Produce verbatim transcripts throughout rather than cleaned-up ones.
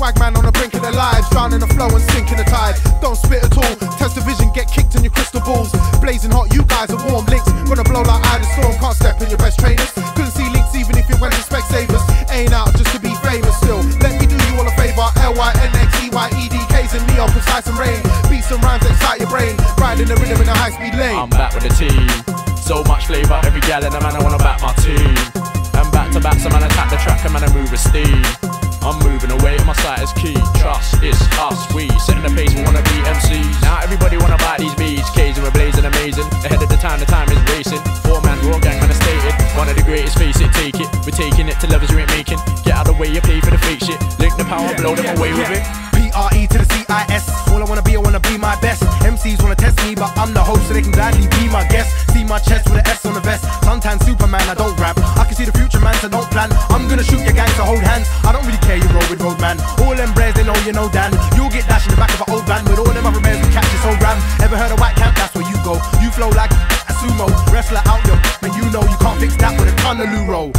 swag man on the brink of their lives, drowning the flow and sinking the tide. Don't spit at all, test the vision, get kicked in your crystal balls. Blazing hot, you guys are warm links, gonna blow like eye the storm. Can't step in your best trainers, couldn't see links even if you went to Specsavers. Ain't out just to be famous still, let me do you all a favour. L Y N X E Y E D Ks and Neo, precise and rain. Beats and rhymes excite your brain, riding the rhythm in a high speed lane. I'm back with the team, so much flavour, every gal in the man I wanna back my team. And back to back, so man attack the track and man I move with steam. I'm moving away, my sight is key. Trust, it's us, we setting the pace, we wanna be M Cs. Now everybody wanna buy these beats, K's and we're blazing amazing. Ahead of the time, the time is racing. Four man, raw gang, man I stated. One of the greatest, face it, take it. We're taking it to levels you ain't making. Get out of the way, you pay for the fake shit. Link the power, blow them away with it. P R E to the C I S. All I wanna be, I wanna be my best. M Cs wanna test me, but I'm the host, so they can gladly be my guest. See my chest with an S on the vest. Suntan Superman, I don't rap. I can see the future, man, so don't plan. I'm gonna shoot your gang, so hold hands. I don't really care, you roll with roadman. All them bears, they know you know Dan. You'll get dashed in the back of an old van with all them other bears who catch this whole ram. Ever heard of White Camp? That's where you go. You flow like a sumo wrestler out your, and you know you can't fix that with a ton of loo roll.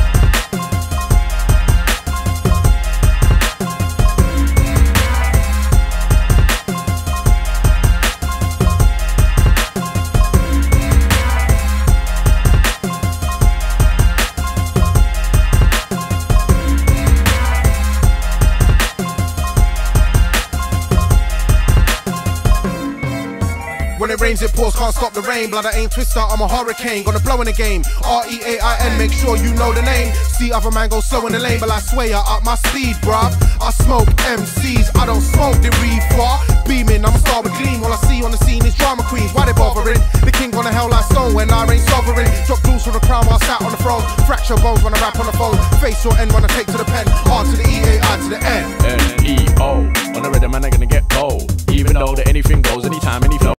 When it rains, it pours, can't stop the rain. Blood, I ain't twister, I'm a hurricane. Gonna blow in the game. R E A I N, make sure you know the name. See other man go slow in the lane, but I swear I up my speed, bruv. I smoke M Cs, I don't smoke the reefer. Beaming, I'm a star with gleam. All I see on the scene is drama queens. Why they bothering? The king gonna hell like stone when I ain't sovereign. Drop jewels from the crown while sat on the throne. Fracture bones when I rap on the phone. Face your end when I take to the pen. R to the E, A I to the N. N E O, on the rhythm man, I'm gonna get bold. Even though that anything goes, anytime, any flow.